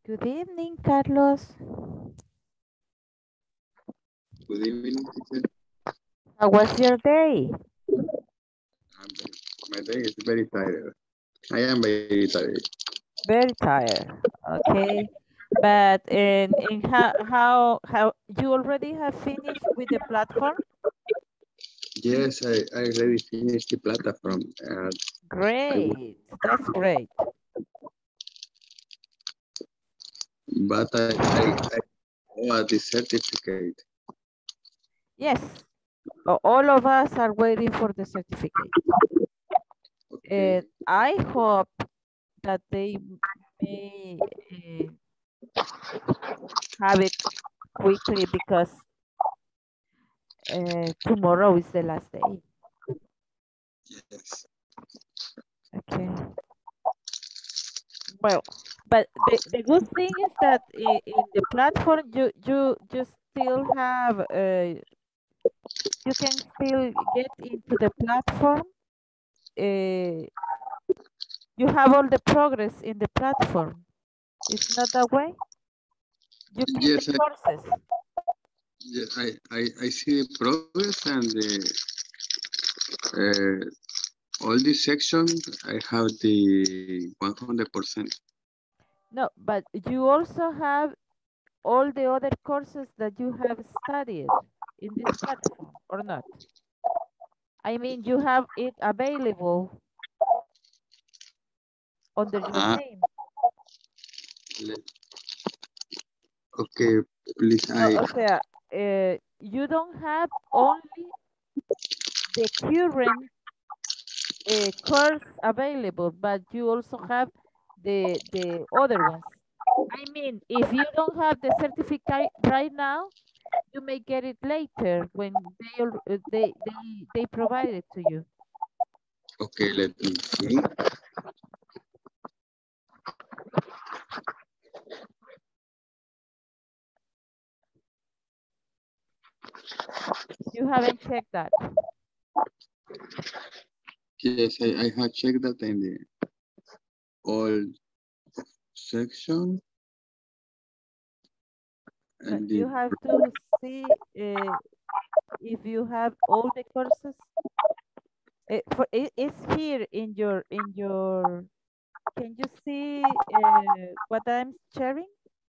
Good evening, Carlos. Good evening, teacher. How was your day? My day is very tired. I am very tired. Very tired. Okay. But in how you already have finished with the platform? Yes, I already finished the platform. I will, Great. That's great. but I want the certificate. Yes. All of us are waiting for the certificate. Okay. I hope that they may have it quickly because tomorrow is the last day. Yes. Okay. Well, but the good thing is that in the platform you still have you can still get into the platform. Uh, you have all the progress in the platform. It's not that way. You keep the Yes, courses. I see the progress and all these sections. I have the 100%. No, but you also have all the other courses that you have studied in this platform or not? I mean, you have it available under your Ah, name. let- okay, please. No, o sea, you don't have only the current course available, but you also have the other ones. I mean, if you don't have the certificate right now, you may get it later when they provide it to you. Okay, let me see. You haven't checked that. Yes, I have checked that in the all section No, and the you have to see if you have all the courses. It's here in your. Can you see what I'm sharing?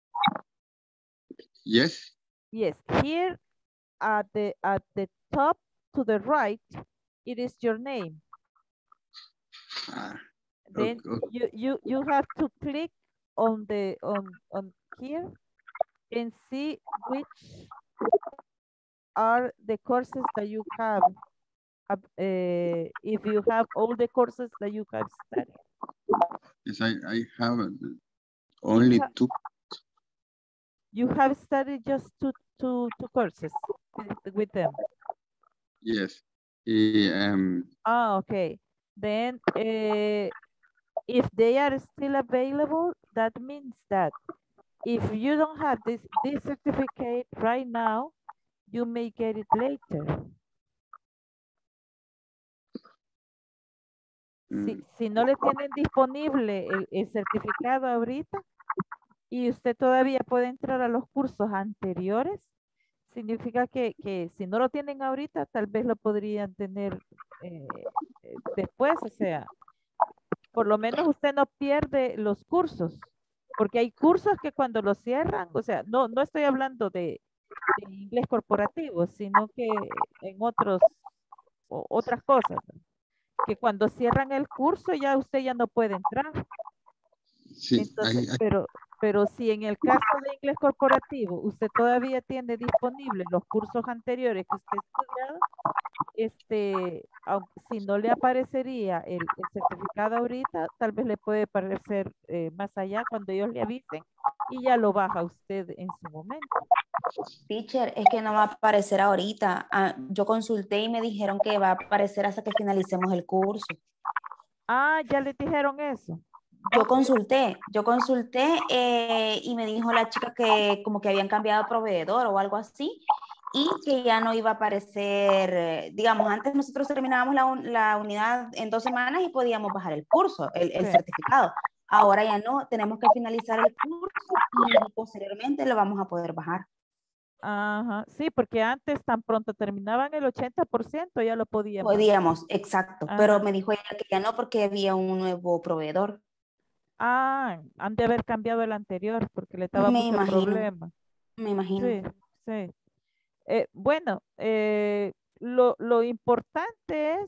yes. Yes, here at the top to the right, it is your name. Ah, Then you have to click on the on here and see which are the courses that you have. If you have all the courses that you have studied. yes, I have You only have two. you have studied just two courses with them. Yes. Ah, okay. Then if they are still available, that means that if you don't have this certificate right now, you may get it later. mm, Si no le tienen disponible el certificado ahorita y usted todavía puede entrar a los cursos anteriores, significa que si no lo tienen ahorita, tal vez lo podrían tener después, o sea, por lo menos usted no pierde los cursos, porque hay cursos que cuando los cierran, o sea, no estoy hablando de inglés corporativo, sino que en otras cosas, ¿no? Que cuando cierran el curso ya usted ya no puede entrar. sí, Entonces, pero si en el caso de inglés corporativo usted todavía tiene disponibles los cursos anteriores que usted ha estudiado, si no le aparecería el certificado ahorita, tal vez le puede aparecer más allá cuando ellos le avisen y ya lo baja usted en su momento. Teacher, es que no va a aparecer ahorita. Yo consulté y me dijeron que va a aparecer hasta que finalicemos el curso. Ah, ya le dijeron eso. Yo consulté y me dijo la chica que como que habían cambiado de proveedor o algo así y que ya no iba a aparecer, digamos, antes nosotros terminábamos la unidad en 2 semanas y podíamos bajar el curso, el Sí. certificado, Ahora ya no, tenemos que finalizar el curso y posteriormente lo vamos a poder bajar. Ajá, sí, porque antes tan pronto terminaban el 80% ya lo podíamos. Podíamos, exacto, pero Ajá. me dijo ella que ya no porque había un nuevo proveedor. Ah, han de haber cambiado el anterior porque le estaba Me mucho imagino, problema. me imagino. Sí, sí. Bueno, lo importante es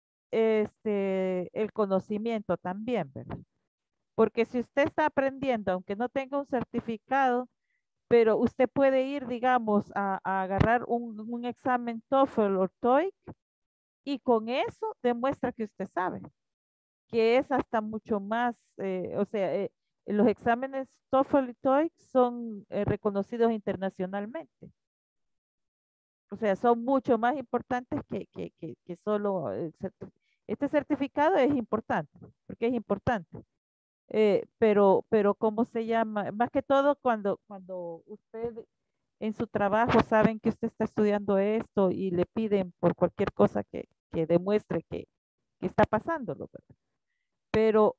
el conocimiento también, ¿verdad? Porque si usted está aprendiendo, aunque no tenga un certificado, pero usted puede ir, digamos, a agarrar un examen TOEFL o TOEIC y con eso demuestra que usted sabe, que es hasta mucho más, o sea, los exámenes TOEFL y TOEIC son reconocidos internacionalmente. O sea, son mucho más importantes que solo este certificado es importante, porque es importante. Pero ¿cómo se llama? Más que todo cuando usted en su trabajo saben que usted está estudiando esto y le piden por cualquier cosa que demuestre que está pasándolo, ¿verdad? Pero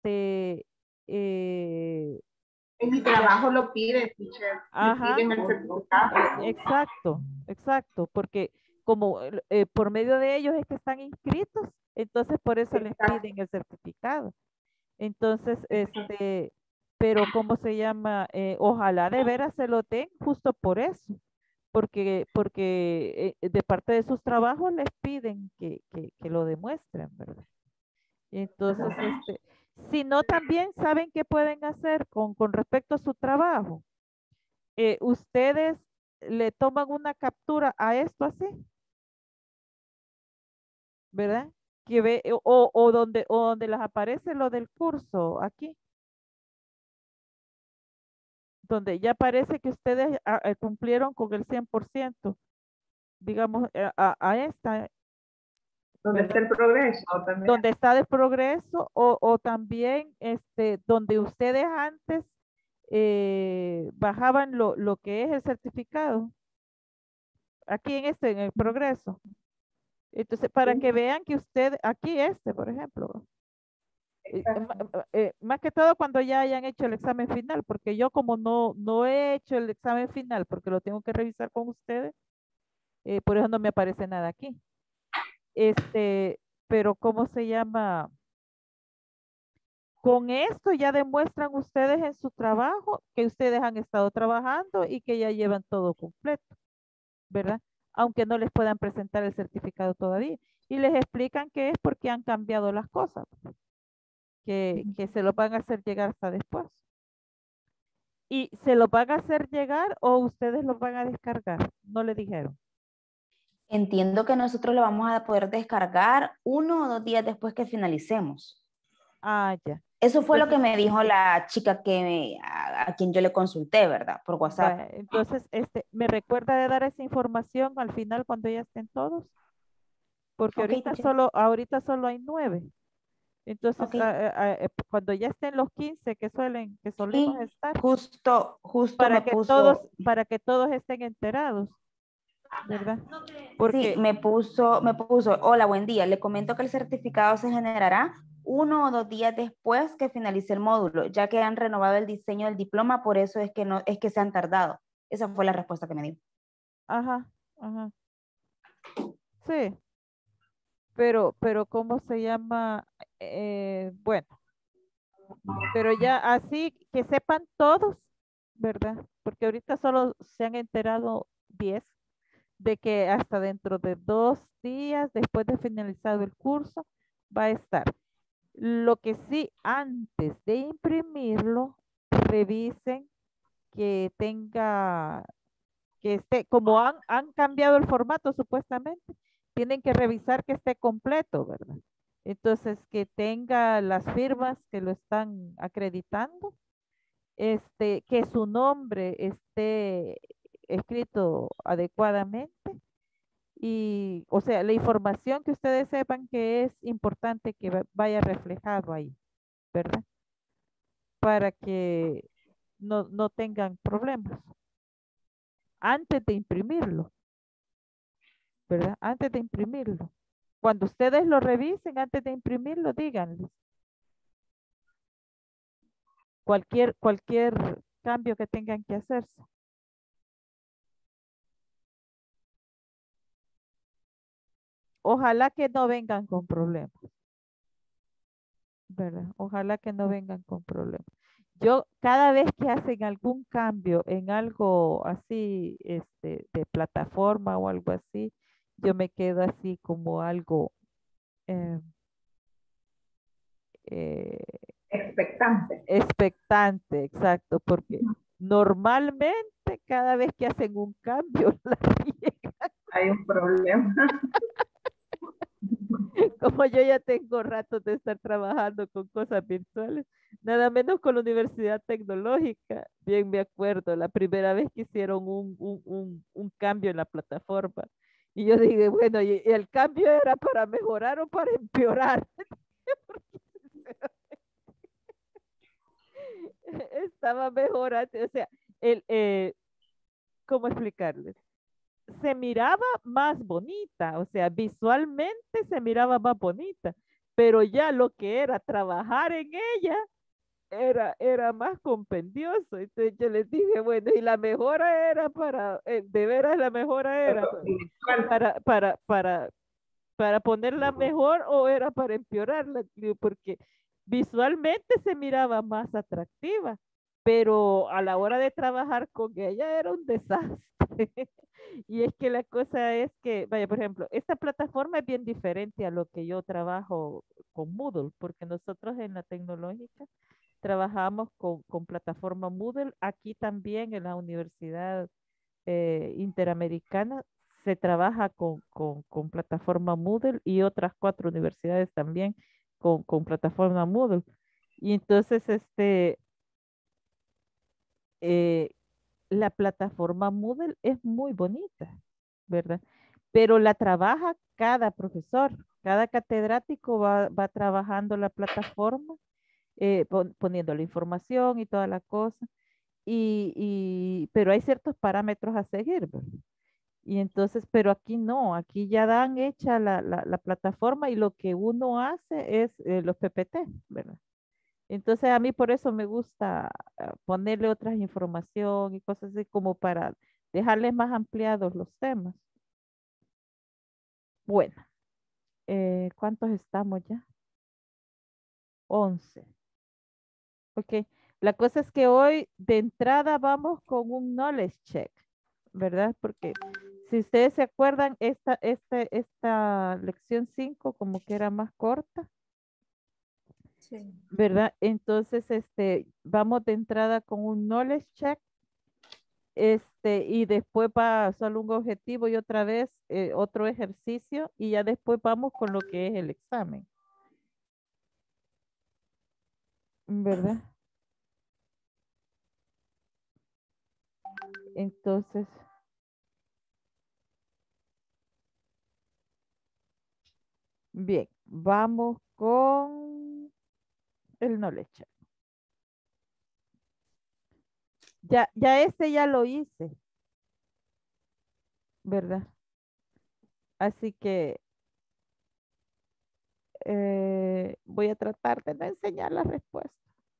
eh, En mi trabajo lo piden, teacher. Me ajá, piden el certificado. exacto, exacto, porque como por medio de ellos es que están inscritos, entonces por eso les Exacto. piden el certificado. Entonces, Exacto. pero ¿cómo se llama? Ojalá de veras se lo den justo por eso, porque de parte de sus trabajos les piden que lo demuestren, ¿verdad? Entonces, si no, también saben qué pueden hacer con respecto a su trabajo. Ustedes le toman una captura a esto así, ¿verdad? Que ve, o donde les aparece lo del curso aquí, donde ya parece que ustedes cumplieron con el 100%, digamos, a esta, Donde está ¿verdad? el progreso también. Donde está de progreso o también donde ustedes antes bajaban lo que es el certificado, aquí en el progreso. Entonces, para que vean que usted, aquí por ejemplo, Exacto. más que todo cuando ya hayan hecho el examen final, porque yo como no he hecho el examen final, porque lo tengo que revisar con ustedes, por eso no me aparece nada aquí. Pero ¿cómo se llama? Con esto ya demuestran ustedes en su trabajo que ustedes han estado trabajando y que ya llevan todo completo, ¿verdad? Aunque no les puedan presentar el certificado todavía. Y les explican que es porque han cambiado las cosas, que se los van a hacer llegar hasta después. ¿Y se los van a hacer llegar o ustedes los van a descargar? No le dijeron. Entiendo que nosotros lo vamos a poder descargar 1 o 2 días después que finalicemos. Ah, ya. Eso fue lo Entonces, que me dijo la chica a quien yo le consulté, ¿verdad? Por WhatsApp. entonces, ¿me recuerda de dar esa información al final cuando ya estén todos? Porque Ok, teacher. ahorita solo hay 9. Entonces, Ok. cuando ya estén los 15 que solemos Sí, estar, justo me para que todos estén enterados, ¿verdad? sí, Porque, me puso, hola, buen día. Le comento que el certificado se generará 1 o 2 días después que finalice el módulo, ya que han renovado el diseño del diploma, por eso es que no, es que se han tardado. Esa fue la respuesta que me dio. ajá, ajá, sí, pero ¿cómo se llama? Bueno, pero ya así que sepan todos, ¿verdad? Porque ahorita solo se han enterado 10 de que hasta dentro de 2 días después de finalizado el curso va a estar. Lo que sí, antes de imprimirlo, revisen que tenga, que esté, como han cambiado el formato supuestamente, tienen que revisar que esté completo, ¿verdad? Entonces, que tenga las firmas que lo están acreditando, que su nombre esté escrito adecuadamente y, o sea, la información que ustedes sepan que es importante que vaya reflejado ahí, ¿verdad? Para que no tengan problemas antes de imprimirlo, ¿verdad? Antes de imprimirlo. Cuando ustedes lo revisen, antes de imprimirlo, díganles. cualquier cambio que tengan que hacerse. Ojalá que no vengan con problemas, ¿verdad? Ojalá que no vengan con problemas. Yo, cada vez que hacen algún cambio en algo así, de plataforma o algo así, yo me quedo así como algo eh, eh, Expectante. expectante, exacto, porque normalmente cada vez que hacen un cambio, la riegan. Hay un problema. Como yo ya tengo rato de estar trabajando con cosas virtuales, nada menos con la Universidad Tecnológica, bien me acuerdo, la primera vez que hicieron un cambio en la plataforma. Y yo dije, bueno, ¿y el cambio era para mejorar o para empeorar? Estaba mejorando, o sea, ¿cómo explicarles? Se miraba más bonita, o sea, visualmente se miraba más bonita, pero ya lo que era trabajar en ella era más compendioso. Entonces yo les dije, bueno, y la mejora era de veras la mejora era Virtual. para ponerla mejor o era para empeorarla. Digo, porque visualmente se miraba más atractiva, pero a la hora de trabajar con ella era un desastre. Y es que la cosa es que, vaya, por ejemplo, esta plataforma es bien diferente a lo que yo trabajo con Moodle, porque nosotros en la tecnológica trabajamos con plataforma Moodle. Aquí también en la Universidad Interamericana se trabaja con plataforma Moodle y otras 4 universidades también con plataforma Moodle. Y entonces, eh, la plataforma Moodle es muy bonita, ¿verdad? Pero la trabaja cada profesor, cada catedrático va trabajando la plataforma, poniendo la información y toda la cosa, pero hay ciertos parámetros a seguir, ¿verdad? Y entonces, pero aquí no, aquí ya dan hecha la plataforma y lo que uno hace es los PPT, ¿verdad? Entonces a mí por eso me gusta ponerle otras información y cosas así como para dejarles más ampliados los temas. Bueno, ¿cuántos estamos ya? 11. Ok, la cosa es que hoy de entrada vamos con un knowledge check, ¿verdad? Porque si ustedes se acuerdan, esta lección 5 como que era más corta, Sí. ¿verdad? Entonces, vamos de entrada con un knowledge check, y después va solo un objetivo y otra vez otro ejercicio y ya después vamos con lo que es el examen, ¿verdad? Entonces, bien, vamos con el knowledge check. Ya ya lo hice, ¿verdad? Así que voy a tratar de no enseñar la respuesta.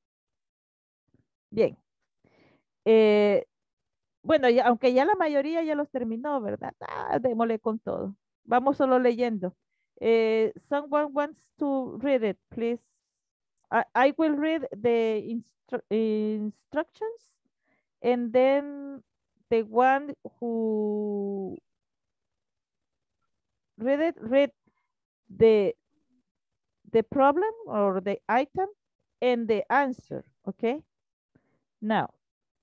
Bien. eh, bueno, aunque ya la mayoría ya los terminó, ¿verdad? Démosle con todo. Vamos solo leyendo. Someone wants to read it, please. I will read the instructions and then the one who read the problem or the item and the answer, okay? Now,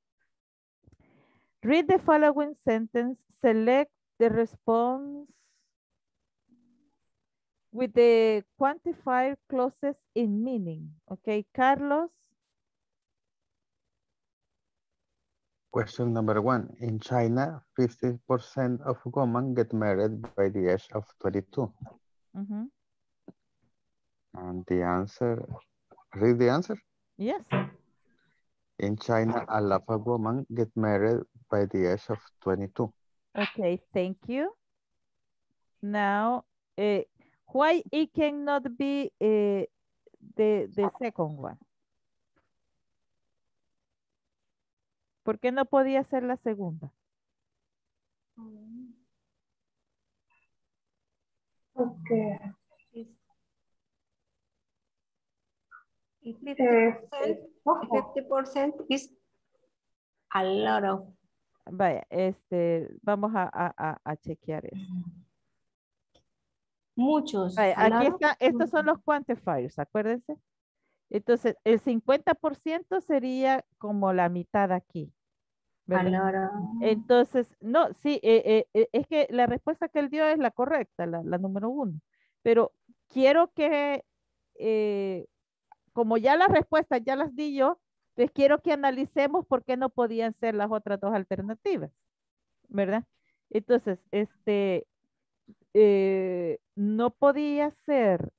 read the following sentence, select the response with the quantifier clauses in meaning, okay? Carlos, Question number 1. In China, 50% of women get married by the age of 22. mhm, And the answer, read the answer. yes, In China, a lot of women get married by the age of 22. okay, thank you. Now, why it cannot be the second one? ¿Por qué no podía ser la segunda? Porque If poco. 50% is a lot of. Vaya, vamos a chequear eso. Muchos. Vaya, a aquí lot of. está, estos son los quantifiers, acuérdense. Entonces, el 50% sería como la mitad aquí, A ¿verdad? lot of. Entonces, no, sí, es que la respuesta que él dio es la correcta, la número 1. Pero quiero que, como ya las respuestas ya las di yo, pues quiero que analicemos por qué no podían ser las otras dos alternativas, ¿verdad? Entonces, no podía ser,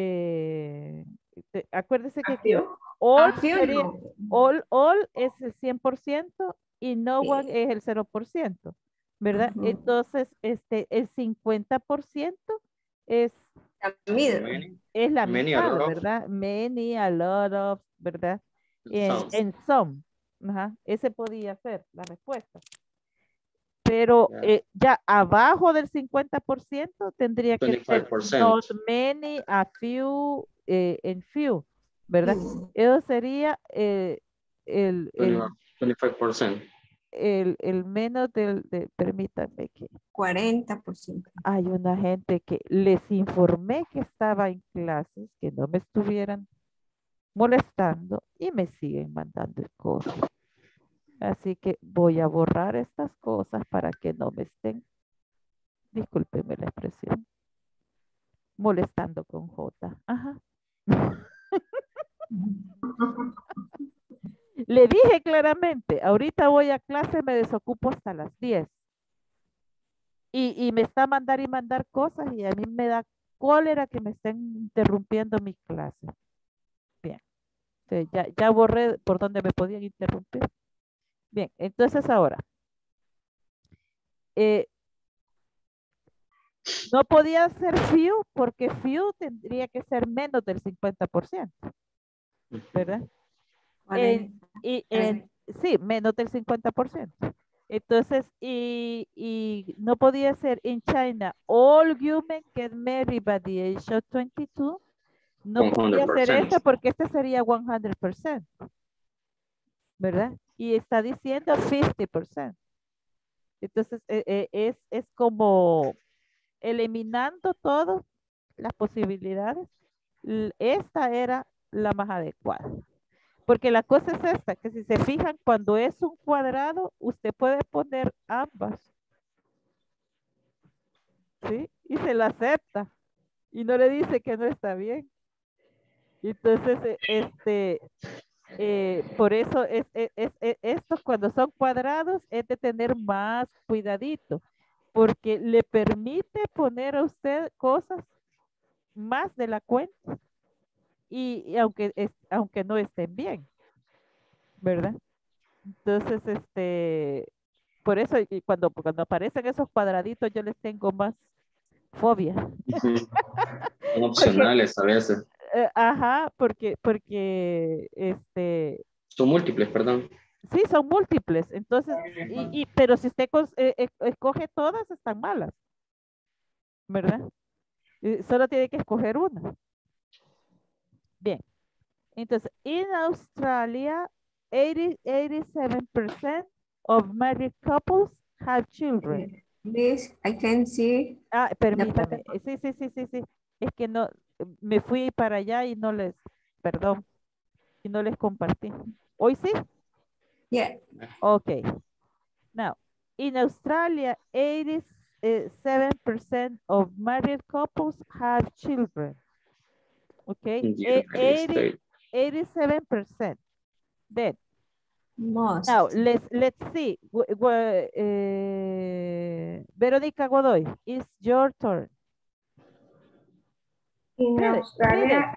acuérdese que aquí all A few sería, no. all es el 100% y no Sí. one es el 0%, ¿verdad? Ujú. Entonces, el 50% es, Many. es la Many, a mitad, lot of. ¿verdad? Many, a lot of, ¿verdad? En some. Ajá, ese podía ser la respuesta. Pero ya abajo del 50% tendría que ser 25%. not many, a few, and few, ¿verdad? Eso sería el, 25%. el menos permítanme que 40%. hay una gente que les informé que estaba en clases, que no me estuvieran molestando y me siguen mandando cosas. Así que voy a borrar estas cosas para que no me estén, discúlpeme la expresión, molestando con J. Ajá. Le dije claramente, ahorita voy a clase, me desocupo hasta las 10. Y me está y mandar cosas y a mí me da cólera que me estén interrumpiendo mi clase. Bien. Entonces, ya borré por donde me podían interrumpir. Bien, entonces ahora. No podía ser few porque few tendría que ser menos del 50%, ¿verdad? Sí, menos del 50%. Entonces, y no podía ser in China, all women get married by the age of 22. No podía ser 100%. eso porque este sería 100%, ¿verdad? Y está diciendo 50%. Entonces, es como eliminando todas las posibilidades. Esta era la más adecuada. Porque la cosa es esta, que si se fijan, cuando es un cuadrado, usted puede poner ambas. ¿Sí? Y se la acepta. Y no le dice que no está bien. Entonces, por eso estos cuando son cuadrados es de tener más cuidadito. Porque le permite poner a usted cosas más de la cuenta. Y aunque no estén bien. ¿Verdad? Entonces, por eso y cuando aparecen esos cuadraditos yo les tengo más fobia. Ujú. Son opcionales a veces. Ajá, porque, Son múltiples, perdón. sí, son múltiples. Entonces, pero si usted escoge todas, están malas. ¿Verdad? Solo tiene que escoger una. Bien. Entonces, in Australia, 87% of married couples have children. This I can see. Permítame. Sí. Es que no, me fui para allá y no les, perdón, y no les compartí. ¿Hoy sí? Yeah. Okay. Now, in Australia, 87% of married couples have children. Okay? In the United States. 87%. Then, Most. now, let's see. Verónica Godoy, it's your turn. In Read it. Australia,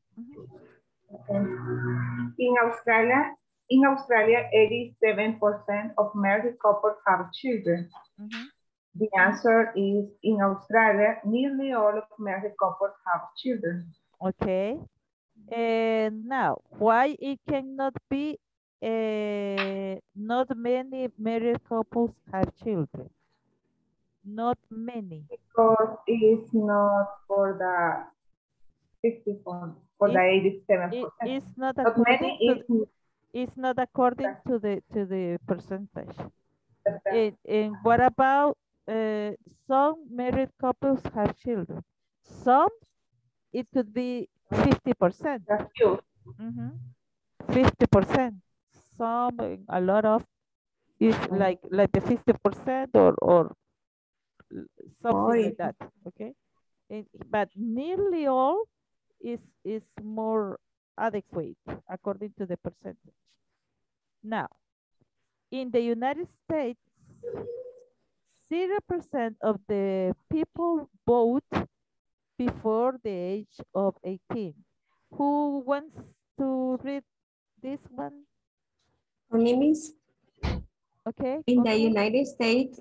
in Australia, 87% of married couples have children. The answer is in Australia, nearly all of married couples have children. Okay. And now, why it cannot be not many married couples have children. Not many. Because it's not for the 64, for the 87%. It's not Not according many to is it's not according to the percentage. the And what about some married couples have children? Some it could be 50%. few. 50%. Some a lot of is like the 50% or something like that. Okay. But nearly all is more adequate according to the percentage. Now, in the United States, 0% of the people vote before the age of 18. Who wants to read this one? Onimis, Okay. in go the ahead. United States,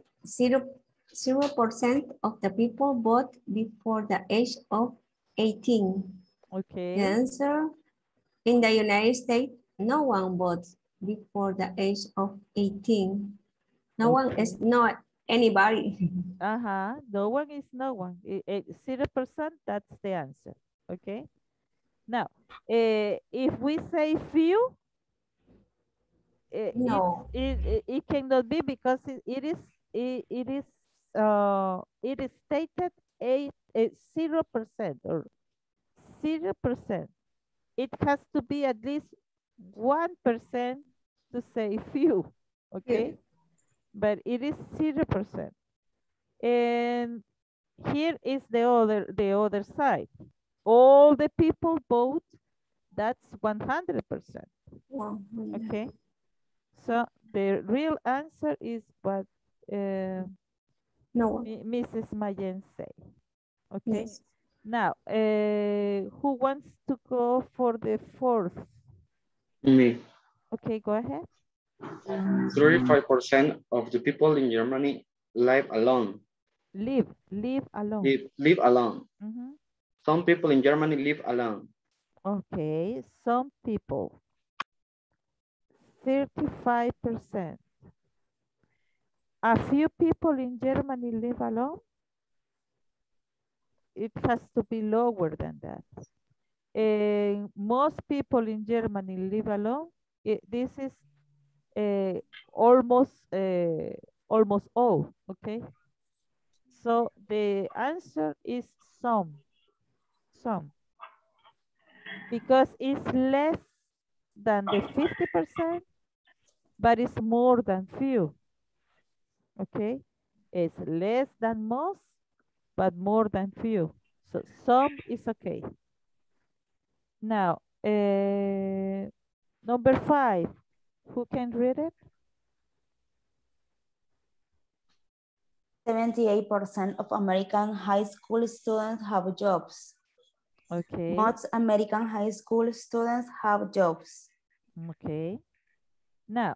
0% of the people vote before the age of 18. Okay. The answer, in the United States, no one votes before the age of 18. No one is not anybody. No one is no one. 0%, that's the answer. Okay. Now, if we say few, No. it cannot be because it is stated 0% or 0%. It has to be at least 1% to say few. Okay. But it is 0%. And here is the other side. All the people vote, that's 100%. Okay. So the real answer is what No. Mrs. Mayen say. Okay. Yes. Now, who wants to go for the fourth? Me. Okay, go ahead. 35% of the people in Germany live alone. Live alone. Live alone. Mm-hmm. Some people in Germany live alone. Okay, some people. 35%. A few people in Germany live alone. It has to be lower than that. Most people in Germany live alone. This is almost all. Okay. So the answer is some, because it's less than the 50%, but it's more than few. Okay, it's less than most, but more than few. So some is okay. Now, number 5, who can read it? 78% of American high school students have jobs. Okay. Most American high school students have jobs. Okay. Now,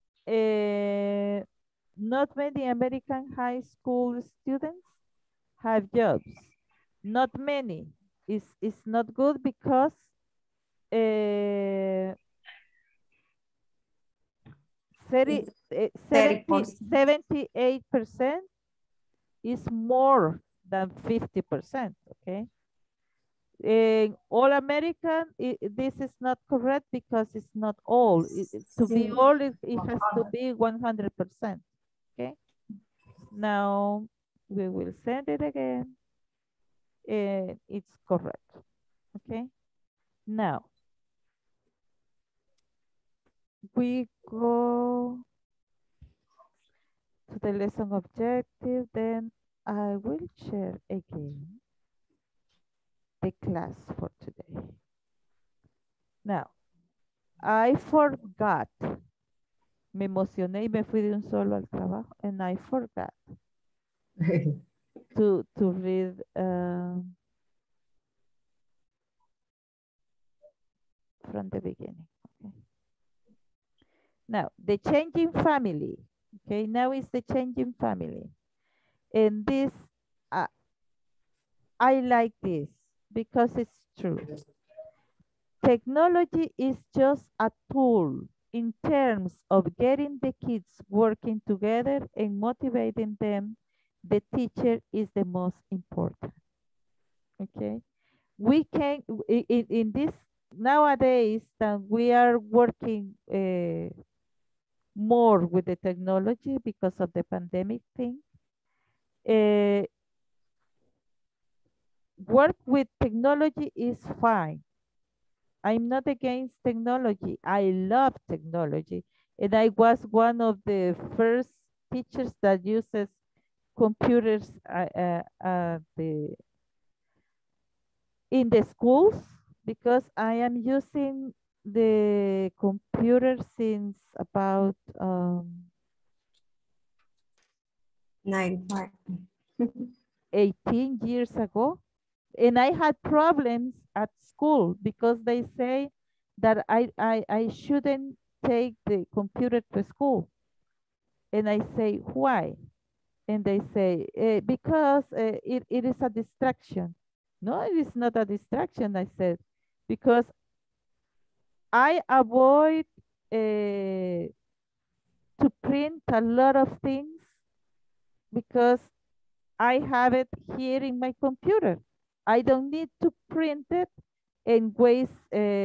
not many American high school students have jobs. Not many. It's not good because 78% is more than 50%, okay? All American, this is not correct because it's not all. To be all, it has to be 100%, okay? Now, we will send it again. It's correct, okay? Now, we go to the lesson objective, then I will share again the class for today. Now, I forgot. Me emocioné y me fui de un solo al trabajo, and I forgot to read from the beginning. Okay. Now, the changing family. Okay, now is the changing family. And this, I like this because it's true. Technology is just a tool in terms of getting the kids working together and motivating them, the teacher is the most important. Okay, we can in this nowadays that we are working more with the technology because of the pandemic thing. Work with technology is fine. I'm not against technology. I love technology. And I was one of the first teachers that uses computers in the schools because I am using the computer since about 95. 18 years ago. And I had problems at school because they say that I shouldn't take the computer to school. And I say, why? And they say, because it is a distraction. No, it is not a distraction, I said, because I avoid to print a lot of things because I have it here in my computer. I don't need to print it and waste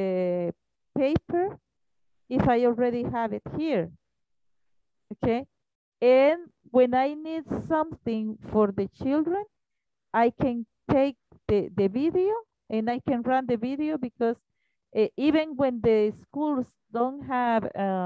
paper if I already have it here. Okay. And when I need something for the children, I can take the video and I can run the video because even when the schools don't have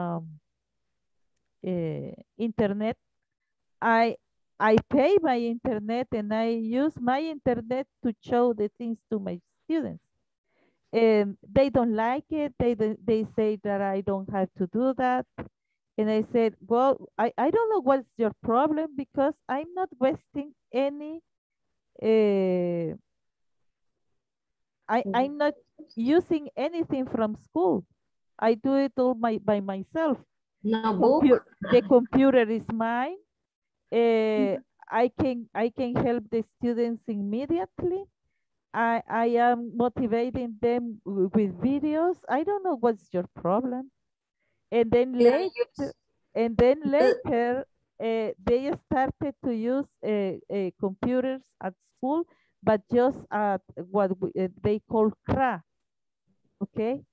internet, I pay my internet and I use my internet to show the things to my students. And they don't like it. They say that I don't have to do that. And I said, well, I don't know what's your problem because I'm not wasting any, I'm not using anything from school. I do it all by myself. No book. The computer is mine. I can help the students immediately. I am motivating them with videos. I don't know what's your problem. And then later, they started to use computers at school, but just at what they call CRA. Okay.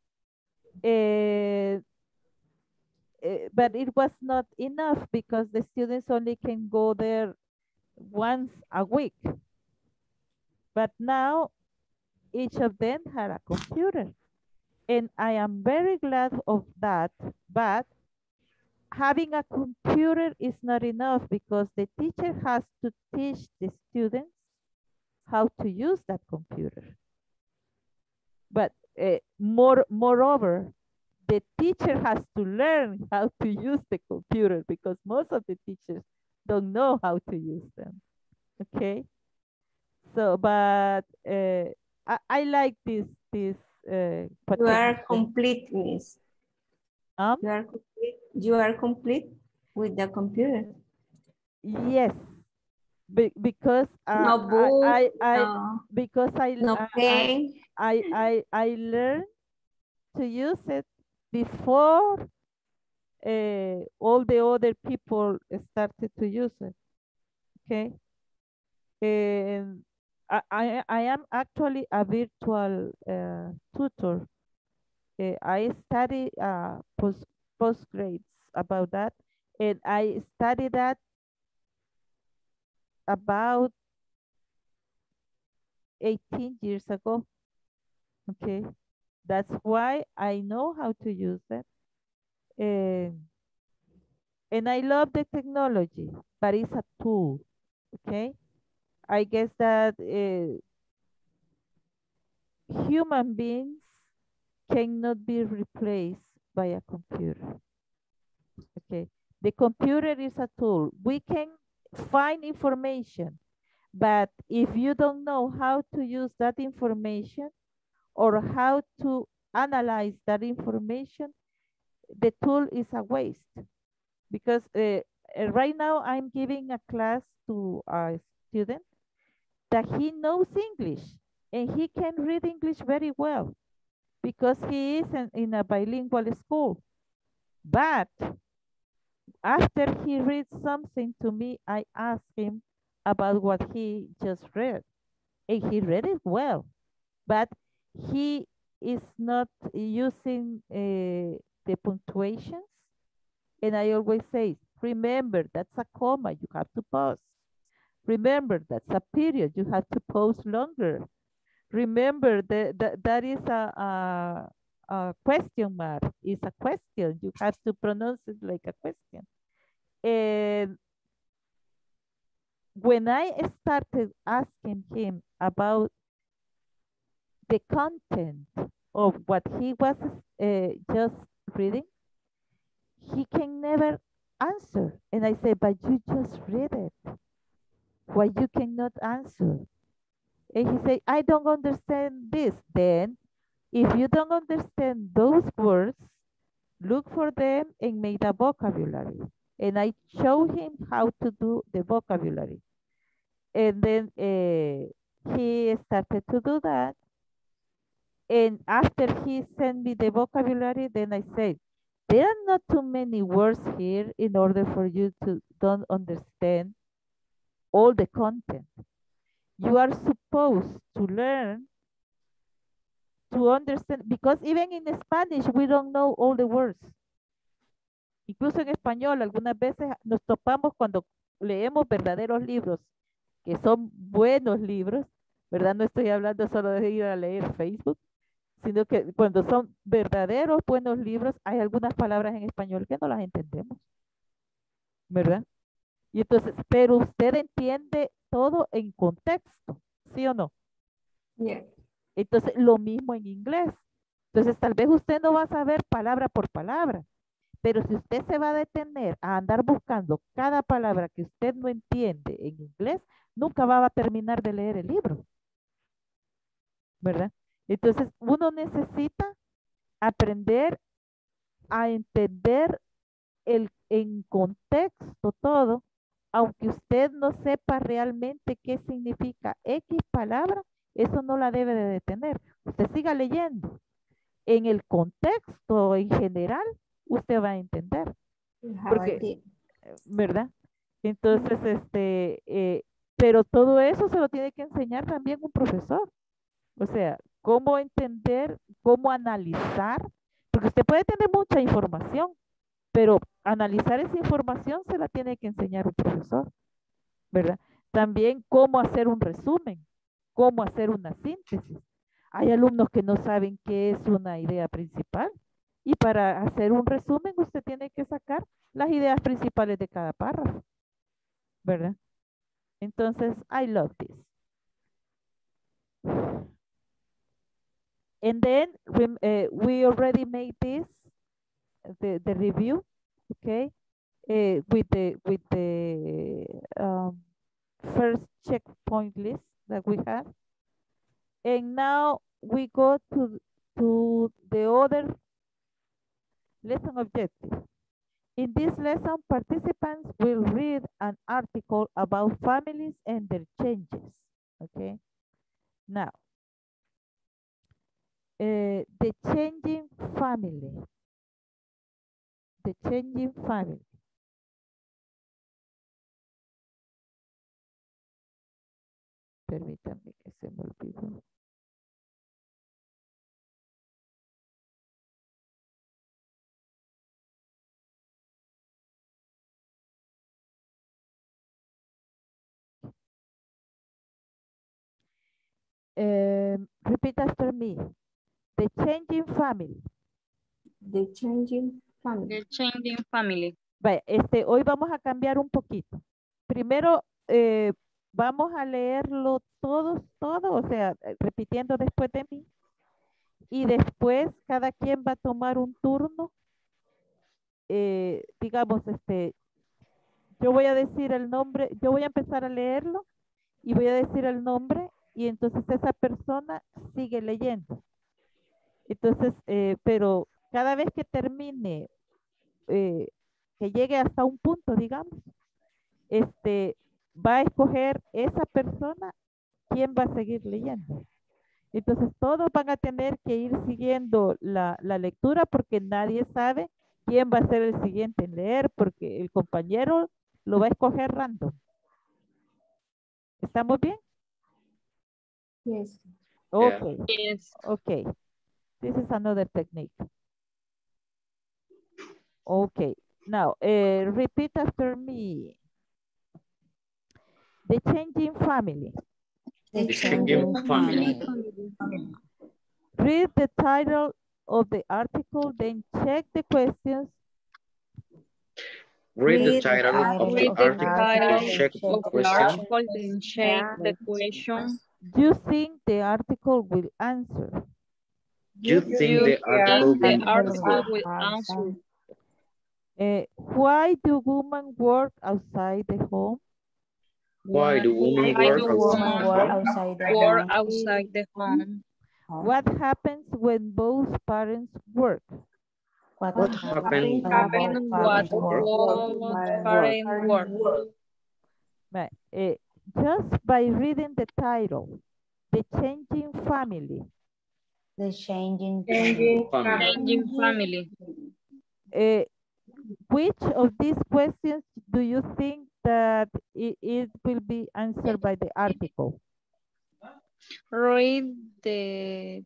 But it was not enough because the students only can go there once a week. But now each of them had a computer. And I am very glad of that. But having a computer is not enough because the teacher has to teach the students how to use that computer. But moreover, the teacher has to learn how to use the computer because most of the teachers don't know how to use them. Okay. So, but I like this. You are complete, Miss. You are complete with the computer. Yes, because no book, because no pen. I learned to use it before all the other people started to use it. Okay, and I am actually a virtual tutor. I study post grades about that, and I studied that about 18 years ago. Okay, that's why I know how to use it. And I love the technology, but it's a tool. Okay, I guess that human beings cannot be replaced by a computer. Okay, the computer is a tool. We can find information, but if you don't know how to use that information or how to analyze that information, the tool is a waste. Because right now I'm giving a class to a student that he knows English and he can read English very well because he is in a bilingual school. But after he reads something to me, I ask him about what he just read. And he read it well, but he is not using the punctuations. And I always say, remember, that's a comma, you have to pause. Remember, that's a period, you have to pause longer. Remember, that is a question mark, it's a question. You have to pronounce it like a question. And when I started asking him about the content of what he was just reading, he can never answer. And I say, but you just read it. Why you cannot answer? And he said, I don't understand this. Then, if you don't understand those words, look for them and make the vocabulary. And I show him how to do the vocabulary. And then he started to do that. And after he sent me the vocabulary, then I said, there are not too many words here in order for you to don't understand all the content. You are supposed to learn to understand, because even in Spanish, we don't know all the words. Incluso en español, algunas veces nos topamos cuando leemos verdaderos libros, que son buenos libros, ¿verdad? No estoy hablando solo de ir a leer Facebook, sino que cuando son verdaderos buenos libros, hay algunas palabras en español que no las entendemos, ¿verdad? Y entonces, pero usted entiende todo en contexto, ¿sí o no? Yeah. Entonces, lo mismo en inglés. Entonces, tal vez usted no va a saber palabra por palabra, pero si usted se va a detener a andar buscando cada palabra que usted no entiende en inglés, nunca va a terminar de leer el libro, ¿verdad? Entonces, uno necesita aprender a entender en contexto todo, aunque usted no sepa realmente qué significa X palabra, eso no la debe de detener. Usted siga leyendo. En el contexto en general, usted va a entender. Porque, ¿verdad? Entonces, pero todo eso se lo tiene que enseñar también un profesor. O sea, cómo entender, cómo analizar, porque usted puede tener mucha información, pero analizar esa información se la tiene que enseñar un profesor, ¿verdad? También cómo hacer un resumen, cómo hacer una síntesis. Hay alumnos que no saben qué es una idea principal y para hacer un resumen usted tiene que sacar las ideas principales de cada párrafo, ¿verdad? Entonces, I love this. And then we already made this, the review, okay, with the first checkpoint list that we have. And now we go to the other lesson objective. In this lesson, participants will read an article about families and their changes, okay? Now, the changing family. The changing family. Permítanme que se me olvidó. Repeat after me. The changing family. The changing family. The changing family. Vaya, hoy vamos a cambiar un poquito. Primero, vamos a leerlo todo, o sea, repitiendo después de mí. Y después cada quien va a tomar un turno. Digamos, yo voy a decir el nombre, yo voy a empezar a leerlo y voy a decir el nombre y entonces esa persona sigue leyendo. Entonces, pero cada vez que termine, que llegue hasta un punto, digamos, va a escoger esa persona quién va a seguir leyendo. Entonces todos van a tener que ir siguiendo la lectura porque nadie sabe quién va a ser el siguiente en leer, porque el compañero lo va a escoger random. ¿Estamos bien? Yes. Okay. Yes. Okay. This is another technique. Okay. Now, repeat after me. The changing family. The changing family. Read the title of the article, then check the questions. Read the title of the Read the article title and check the of the question. article, then check the question. You think the article will answer. You think the article The will article will answer. Why do women work outside the home? Why do women Why work do outside women the home? work outside the home? What happens when both parents work? What happened? Happen what both parents work. Right. Just by reading the title, The Changing Family. The changing Changing Changing family. Which of these questions do you think that it will be answered by the article? Read the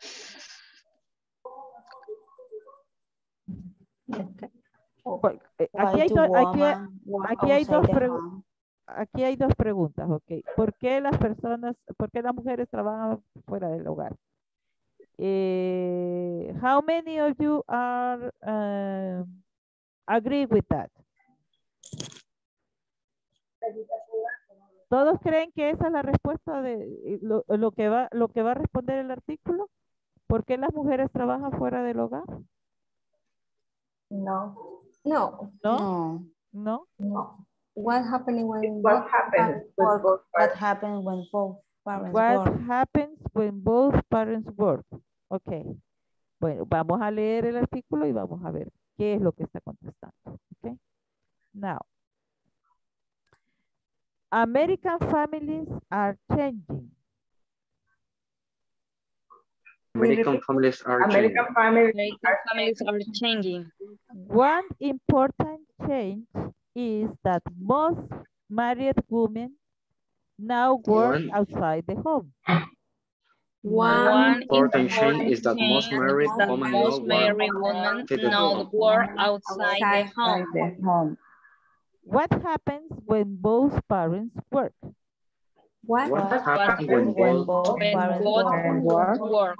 Aquí hay dos preguntas, ok. ¿Por qué las mujeres trabajan fuera del hogar? How many of you are agree with that? ¿Todos creen que esa es la respuesta de lo que va a responder el artículo? ¿Por qué las mujeres trabajan fuera del hogar? No. No. ¿No? No. ¿No? What happened when What happens with both What parents? happens when both parents What work? happens when both parents work? Ok. Bueno, vamos a leer el artículo y vamos a ver qué es lo que está contestando. Ok. Now, American families are changing. American families are changing. American families American families are changing. One important change is that most married women now work One outside the home. One important change is that most change married is that women most now work married women outside the now home. work outside the home. What happens when both parents work? what What happens when both When both work.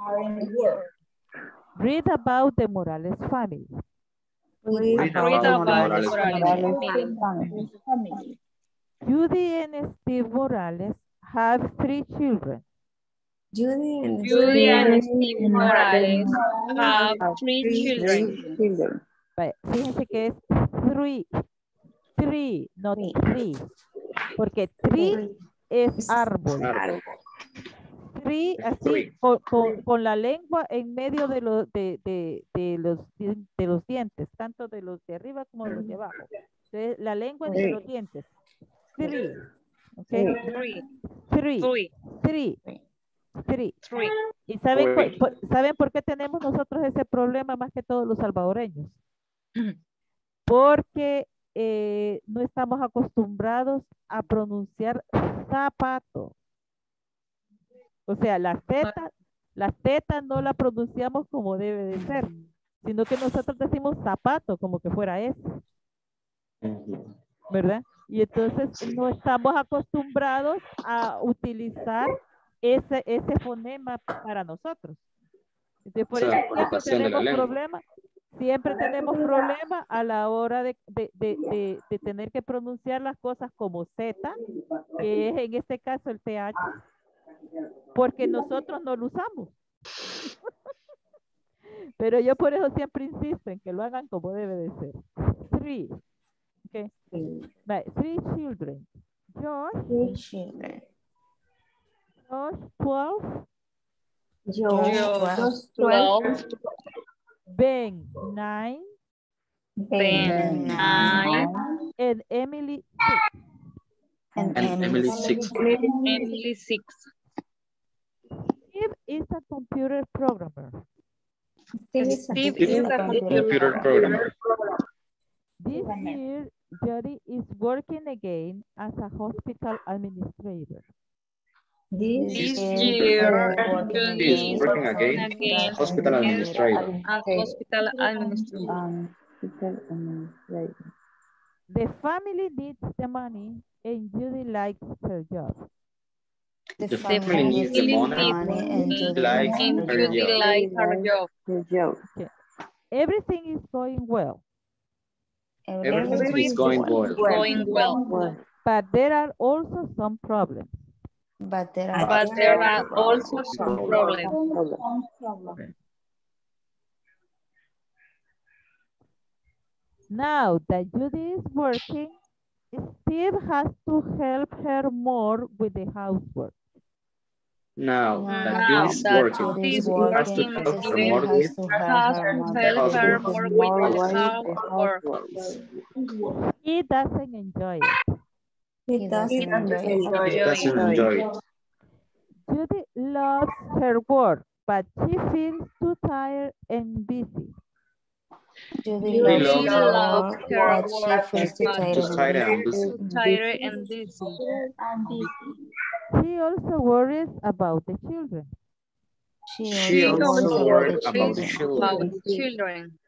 Read about the Morales family. read Read about the about the Morales Morales family. Judy and Steve Morales have 3 children. Judy and Judy and Steve Morales have 3 children. Fíjense que es 3, not 3. Porque 3 es árbol. 3 así con la lengua en medio de los dientes, tanto de los de arriba como de los de abajo. Entonces, la lengua entre los dientes. 3. Okay. 3. ¿Y saben por qué tenemos nosotros ese problema más que todos los salvadoreños? Porque no estamos acostumbrados a pronunciar zapato. O sea, la Z no la pronunciamos como debe de ser, sino que nosotros decimos zapato como que fuera S. ¿Verdad? Y entonces no estamos acostumbrados a utilizar ese fonema para nosotros. Entonces, por eso siempre tenemos problemas a la hora de tener que pronunciar las cosas como Z, que es en este caso el TH, porque nosotros no lo usamos. Pero yo por eso siempre insisto en que lo hagan como debe de ser. 3. Okay. 3 children. George 12. George 12. Ben 9. And Emily 6. Emily 6. Steve is a computer programmer. Steve is a Computer programmer. This year, Jody is working again as a hospital administrator. This year, He is working again again as hospital administrator. as hospital administrator. The family needs the money and Judy likes her job. The family needs the money and likes And her Judy job. likes her job. Okay. Everything is going well, Everything is going well. Going well. but there are also some problems. But there But there are also some problems. Now that Judy is working, Steve has to help her more with the housework. Now that Now Judy is that working, Judy is he has to working, help her Steve more with has to help her more with the housework. He doesn't enjoy it. He doesn't enjoy it. He doesn't enjoy it. Judy loves her work, but she feels too tired and busy. Judy Judy loves loves her work, but she feels too tired and busy. Tired and busy. She also worries about the children. She also worries about the About children. children.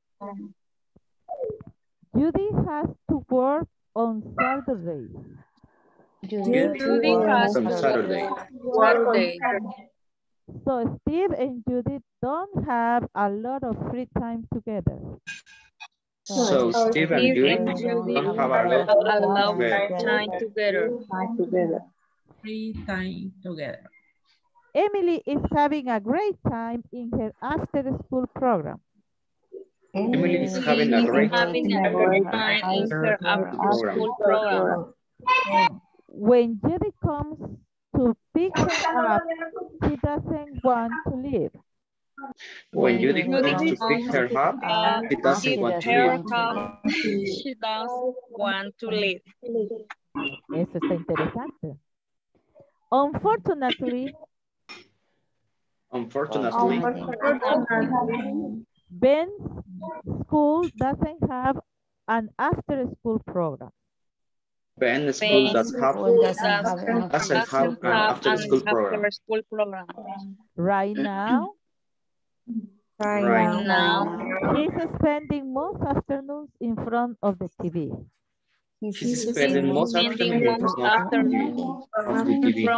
Judy has to work on Saturdays. Judy has on Saturday. Saturday. So Steve and Judy don't have a lot of free time together. So Steve and Steve Judy and Judy don't have a have lot a lot together. of time together. Free time together. Emily is having a great time in her after-school program. Emily is having a great time Having a great time in her after-school program. When Judy comes to pick her up, she doesn't want to leave. When Judy comes to pick her up, she doesn't want to leave. She doesn't want to leave. Eso está interesante. Unfortunately, Ben's school doesn't have an after-school program. Ben's school doesn't have an after-school program. Right now, he's spending most afternoons in front of the TV. She's spending most afternoons in front of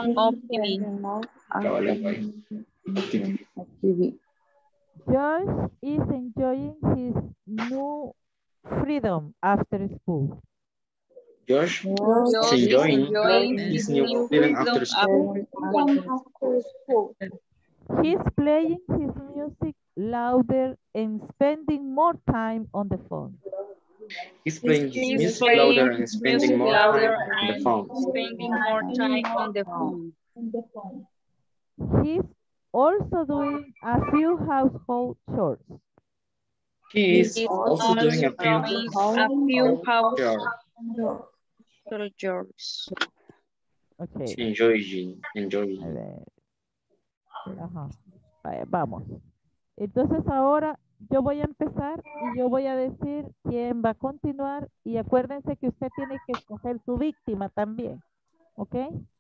the TV. Josh is enjoying his new freedom after school. Josh is enjoying his new freedom after school. He's playing his music louder and spending more time on the phone. He's playing his music louder and spending more time on the phone. He's also doing a few household chores. He is also doing a few household chores. Okay. Enjoying. A ver. Ajá. Vaya, vamos. Entonces ahora yo voy a empezar y yo voy a decir quién va a continuar y acuérdense que usted tiene que escoger su víctima también. ¿Ok?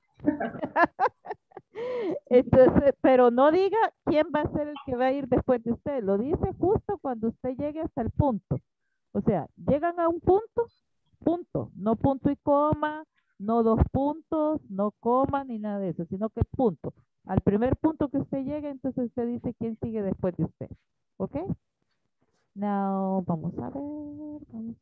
Entonces, pero no diga quién va a ser el que va a ir después de usted. Lo dice justo cuando usted llegue hasta el punto. O sea, llegan a un punto, punto. No punto y coma, no 2 puntos, no coma ni nada de eso, sino que punto. Al primer punto que usted llegue, entonces usted dice quién sigue después de usted. ¿Ok? Now, vamos a ver.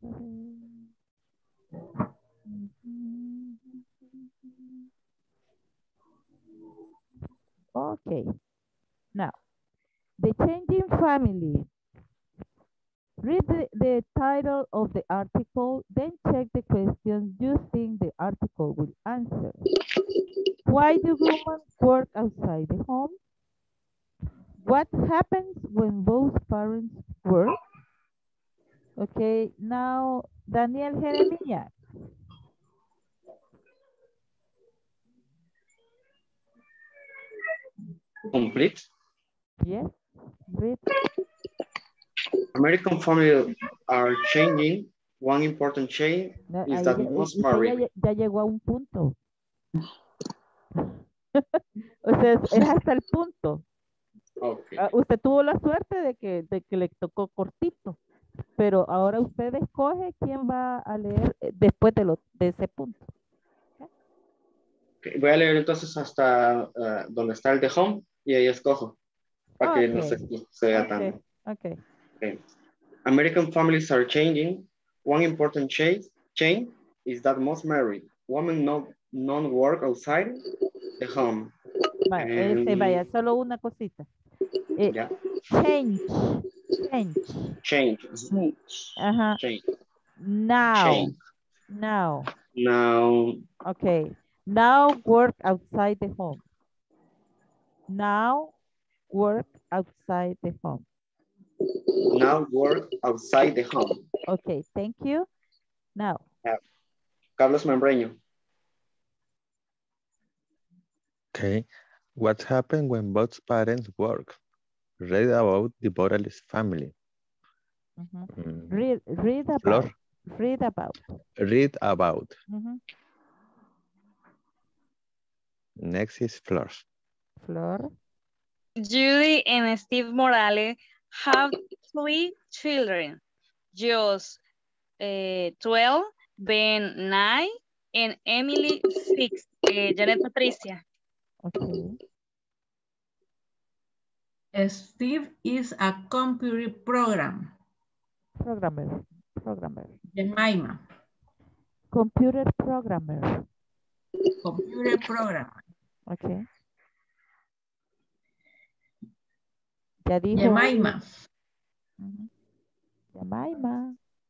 Okay. Now, the changing family. Read the title of the article, then check the questions you think the article will answer. Why do women work outside the home? What happens when both parents work? Okay, now Daniel Jeremiah. Complete? Yes, read. American families are changing. One important change is that most Usted married. ya llegó a un punto. O sea, es hasta el punto. Okay. Usted tuvo la suerte de que le tocó cortito, pero ahora usted escoge quién va a leer después de ese punto. Okay. Voy a leer entonces hasta donde está el de home y ahí escojo para que no se vea tan. Okay. Okay. American families are changing. One important change is that most married women non work outside the home. Vaya, solo una cosita. Yeah. Change. Ajá. Change. Now. Okay. Now work outside the home. Now work outside the home. Now work outside the home. Okay, thank you. Now. Carlos Membreño. Okay. What happened when both parents work? Read about the Borales family. Read about. Flor. Read about. Read about. Next is Flor. Flor. Judy and Steve Morales have 3 children. Josh 12, Ben 9, and Emily 6. Janet Patricia. Okay. Steve is a computer programmer. Jemima. Computer programmer. Okay. Ya dijo. Jemima. Jemima.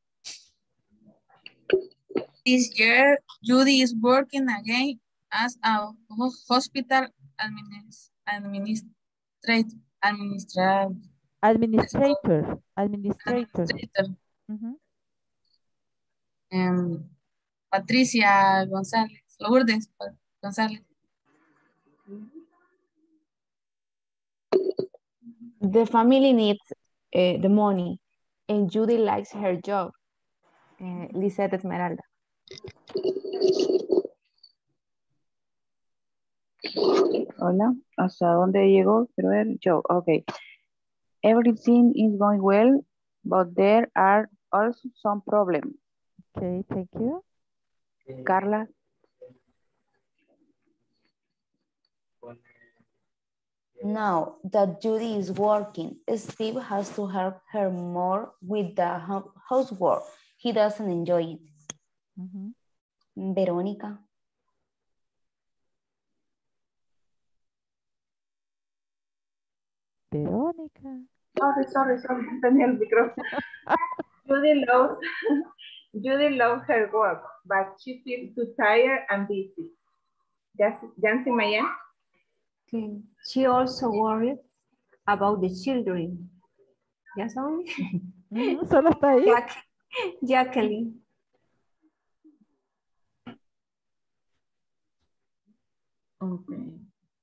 This year, Judy is working again as a hospital administrator. Patricia González, Lourdes González. The family needs the money and Judy likes her job. Lisette Esmeralda. Hola, ¿hasta dónde llegó? Quiero ver, yo, ok. Everything is going well, but there are also some problems. Okay, thank you. Carla. Now that Judy is working, Steve has to help her more with the housework. He doesn't enjoy it. Verónica. Verónica. Sorry, tenía el micrófono. Judy loves her work, but she feels too tired and busy. Jancy Mayen. Okay. She also worries about the children. ¿Ya son? Solo está ahí. Jacqueline. Okay.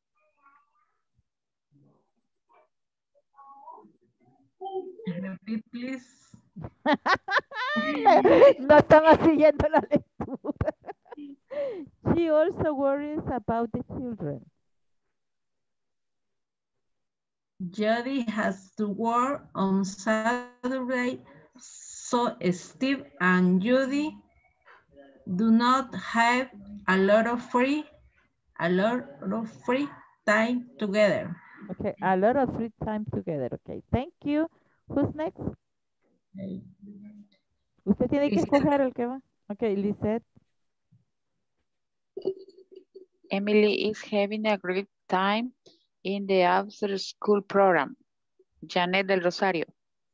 Repeat, please. No están siguiendo la lectura. She also worries about the children. Judy has to work on Saturday, so Steve and Judy do not have a lot of free time together. Okay, a lot of free time together. Okay, thank you. Who's next? Okay. Usted tiene que escoger el que va. Okay, Lisette. Emily is having a great time in the after school program. Janet del Rosario.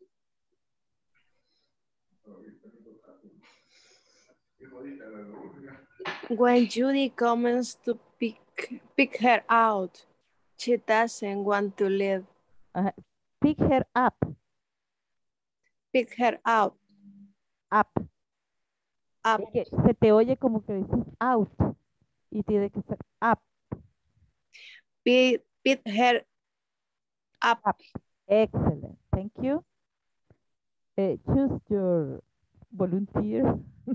When Judy comes to pick her out, she doesn't want to leave. Pick her up. Pick her up. Up. Es que se te oye como que dices out y tiene que ser up. Pick her up. Excellent. Thank you. choose your volunteer.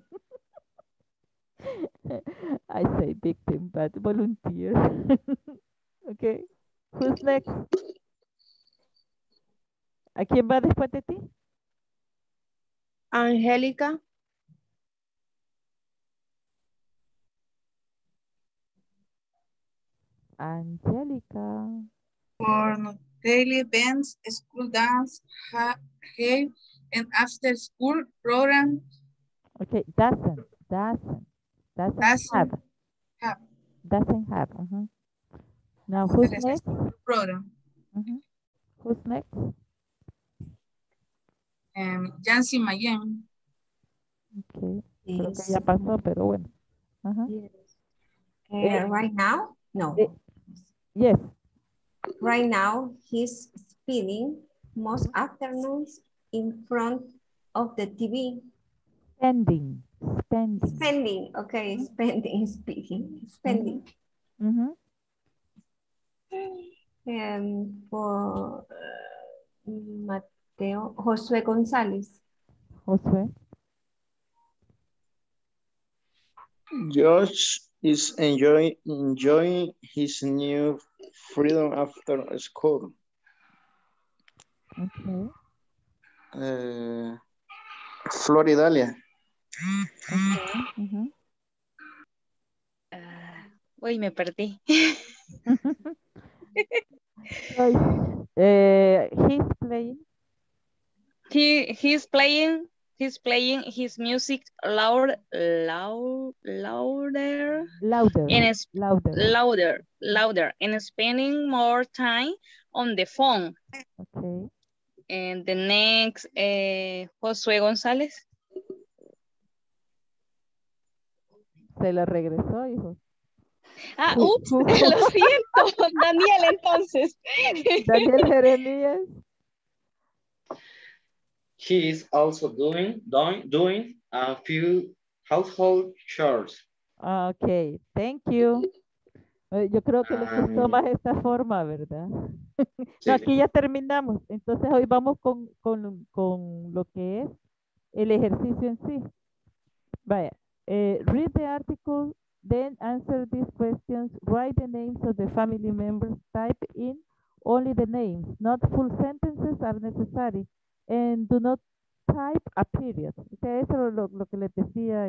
I say victim, but volunteer. Okay. Who's next? ¿A quién va después de ti? Angélica. Angélica. For daily events, school dance, have, and after school program. Okay, doesn't have. Doesn't have. Now, who's next? Program. Who's next? Jancy Mayen. Okay. Creo que ya pasó, pero bueno. Right now? No. Yes. Right now, he's spending most afternoons in front of the TV. Spending. Okay, spending. For Mateo, Josué González. Josué. Josh is enjoying his new freedom after school. Okay. Floridalia. Uy, me perdí. He's playing his music louder and spending more time on the phone. Okay. And the next, Josué González. Se la regresó, hijo. Ups, lo siento. Daniel, entonces. Daniel Jeremías. He is also doing a few household chores. Okay, thank you. Yo creo que les gustó más esta forma, ¿verdad? Sí. No, aquí ya terminamos. Entonces hoy vamos con lo que es el ejercicio en sí. Vaya. Read the article, then answer these questions. Write the names of the family members. Type in only the names. Not full sentences are necessary. And do not type a period. O sea, eso es lo que les decía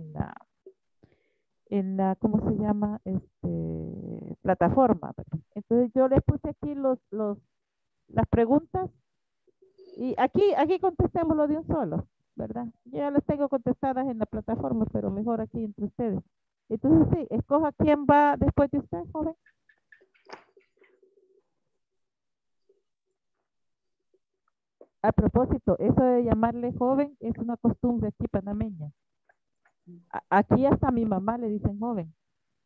en la ¿cómo se llama? Plataforma, ¿verdad? Entonces yo les puse aquí las preguntas y aquí contestémoslo de un solo, ¿verdad? Yo ya las tengo contestadas en la plataforma, pero mejor aquí entre ustedes. Entonces sí, escoja quién va después de usted, joven. A propósito, eso de llamarle joven es una costumbre aquí panameña. Aquí hasta a mi mamá le dicen joven.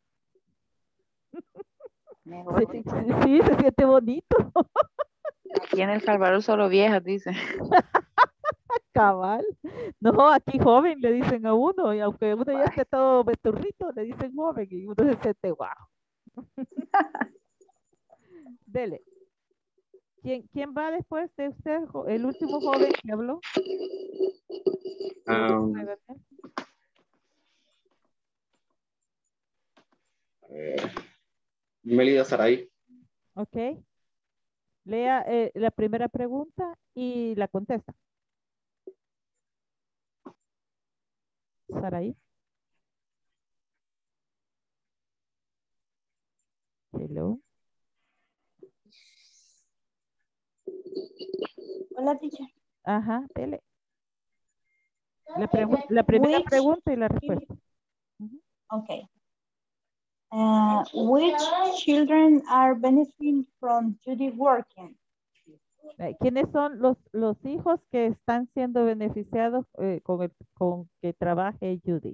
Sí, se siente bonito. Aquí en El Salvador solo viejas, dice. Cabal. No, aquí joven le dicen a uno, y aunque uno ya esté todo beturrito, le dicen joven, y uno se siente guau. Dele. ¿Quién va después de usted? El último joven que habló. Melida Saray. Ok. Lea la primera pregunta y la contesta. Saray. Hello. Hola, teacher. Ajá, dele. La primera pregunta y la respuesta. Okay. Which children are benefiting from Judy working? ¿Quiénes son los hijos que están siendo beneficiados con que trabaje Judy?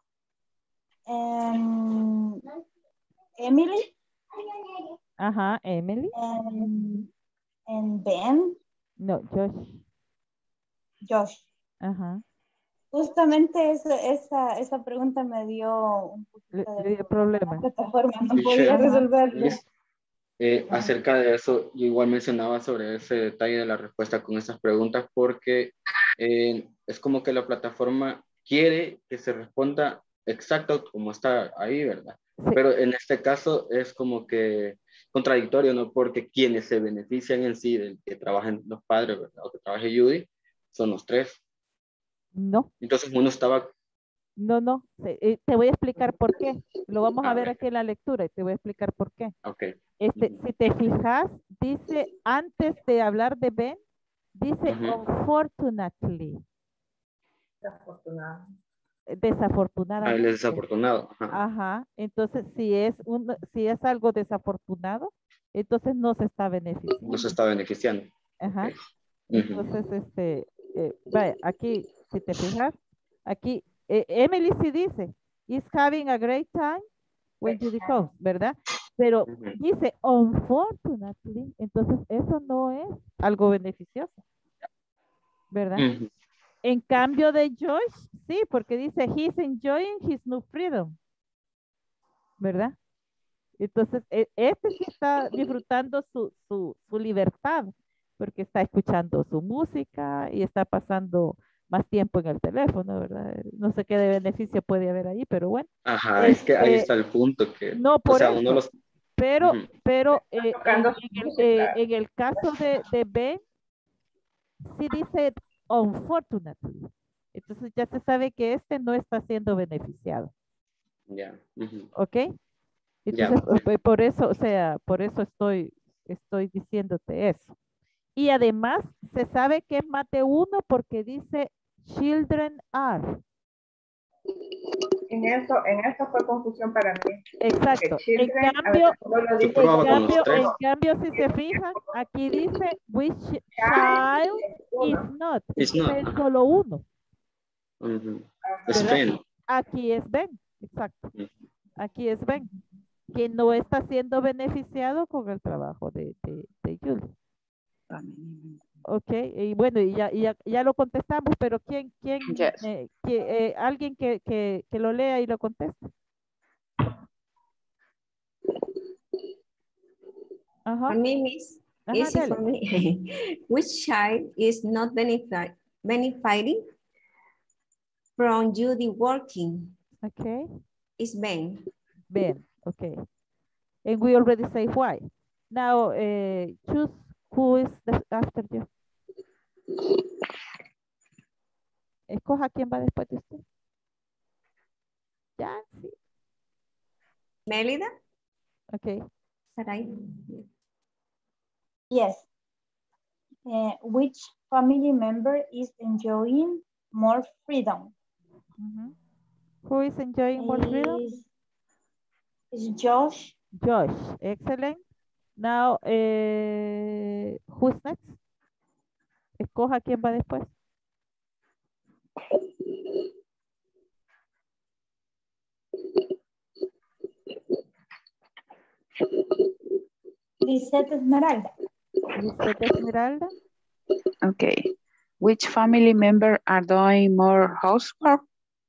Emily. Ajá, Emily. And Ben. No, Josh. Josh. Ajá. Justamente esa pregunta me dio un poquito de problema. Plataforma, no podía resolverlo. Acerca de eso, yo igual mencionaba sobre ese detalle de la respuesta con esas preguntas porque Es como que la plataforma quiere que se responda exacto como está ahí, ¿verdad? Sí. Pero en este caso es como que contradictorio, ¿no? Porque quienes se benefician en sí del que trabajen los padres, ¿verdad? O que trabaje Judy, son los tres. No, Entonces uno estaba... no. Te voy a explicar por qué. Lo vamos a A ver ver, aquí en la lectura y te voy a explicar por qué. ok. Si te fijas, dice antes de hablar de Ben, dice unfortunately, Desafortunado. Ah, él desafortunadamente. es desafortunado. Ajá. Ajá, entonces si es algo desafortunado, entonces no se está beneficiando. No se está beneficiando. Ajá. Ok. Entonces, vaya, aquí, si te fijas, aquí, Emily sí dice, is having a great time when Judy comes, ¿verdad? Pero dice, unfortunately, entonces eso no es algo beneficioso, ¿verdad? En cambio de Joyce, sí, porque dice, he's enjoying his new freedom, ¿verdad? Entonces, este sí está disfrutando su libertad, porque está escuchando su música y está pasando más tiempo en el teléfono, ¿verdad? No sé qué de beneficio puede haber ahí, pero bueno. Ajá, es que ahí está el punto que, No o por sea, eso, uno los... pero Tocando su música. en el caso de Ben, sí dice unfortunately. Entonces ya se sabe que este no está siendo beneficiado, Ya. ¿ok? Ya. Entonces, por eso, o sea, por eso estoy diciéndote eso. Y además, se sabe que es más de uno porque dice children are. En eso fue confusión para mí. Exacto. Que children, a veces uno lo dice En cambio, si se fijan, aquí dice which child is not. It's not. Es solo uno. Es ¿Verdad? Ben. Aquí es Ben, exacto. Aquí es Ben, que no está siendo beneficiado con el trabajo de Julie. Ok, y bueno, y ya lo contestamos, pero alguien que lo lea y lo conteste. Ajá. For me, Miss, Ajá, easy dale. for me. Which child is not benefiting from Judy working? Okay. It's Ben. Ben, okay. And we already say why. Now, choose who is after you. Escoja quién va después de usted. Ya, sí. Melida? Okay. Sarai? Yes. Which family member is enjoying more freedom? Who is enjoying more freedom? Is Josh. Josh, excellent. Now, who's next? Escoja quién va después. Lisette Esmeralda. Lisette Esmeralda. Okay. Which family member are doing more housework?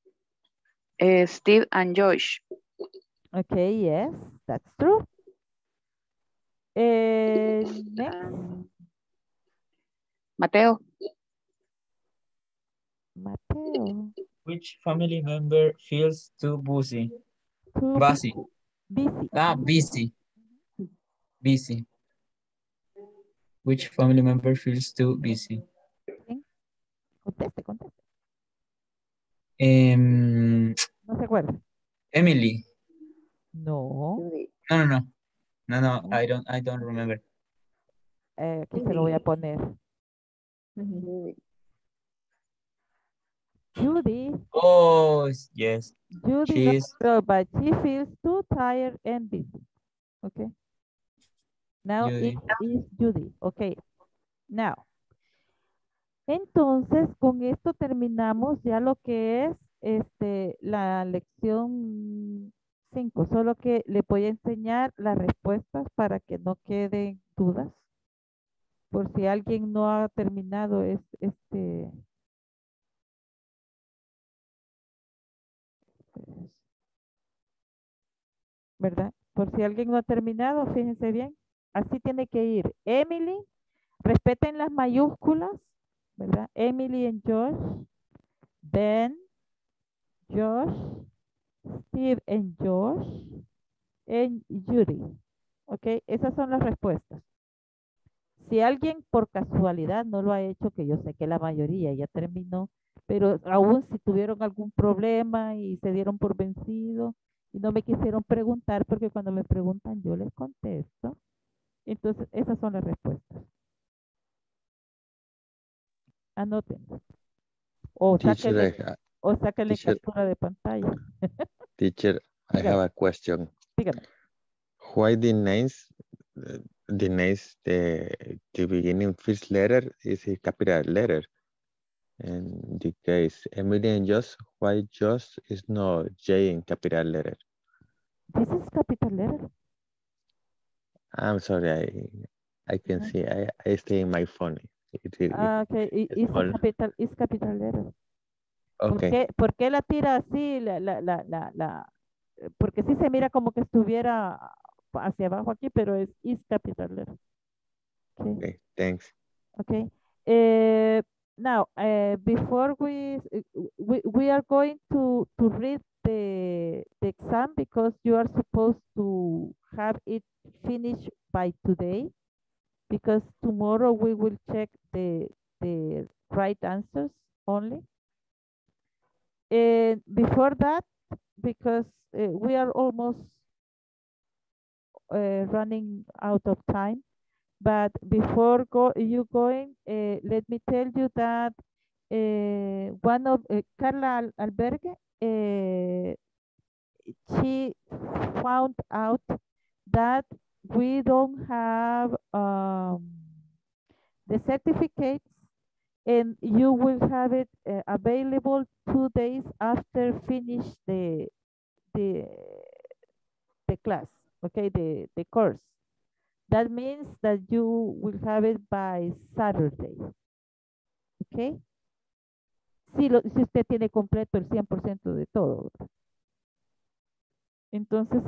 Steve and Josh. Okay, yes, that's true. Next. Mateo. Mateo. Which family member feels too busy? Busy. Busy. Busy. Which family member feels too busy? Conteste. No se acuerda. Emily. No. No, I don't remember. Aquí se lo voy a poner. Judy. Oh, yes. Judy, but she feels too tired and busy. Okay. Now Judy. it is Judy. Okay. Now. Entonces, con esto terminamos ya lo que es la lección 5. Solo que le voy a enseñar las respuestas para que no queden dudas. Por si alguien no ha terminado ¿verdad? Por si alguien no ha terminado, fíjense bien. Así tiene que ir. Emily, respeten las mayúsculas ¿verdad? Emily and Josh, Ben, Josh, Steve and Josh, and Judy. ¿Ok? Esas son las respuestas. Si alguien por casualidad no lo ha hecho, que yo sé que la mayoría ya terminó, pero aún si tuvieron algún problema y se dieron por vencido y no me quisieron preguntar, porque cuando me preguntan yo les contesto. Entonces, esas son las respuestas. Anoten. O sáquenle, o sáquenle captura de pantalla. Teacher, I have a question. Dígame. Why the beginning first letter is a capital letter? In the case, Emily and Josh, why Josh is no J in capital letter? This is capital letter. I'm sorry, I can see. I stay in my phone. Okay, it's capital letter. Okay. ¿Por qué la tira así? Porque sí se mira como que estuviera hacia abajo aquí, pero es capital letter. Okay, thanks. Okay. Now, before we are going to read the exam because you are supposed to have it finished by today, because tomorrow we will check the right answers only. And before that, because we are almost running out of time, but before you going, let me tell you that one of Carla Albergue, she found out that we don't have the certificates, and you will have it available 2 days after finish the class, okay, the course. That means that you will have it by Saturday, okay? Si usted tiene completo el 100% de todo. Entonces,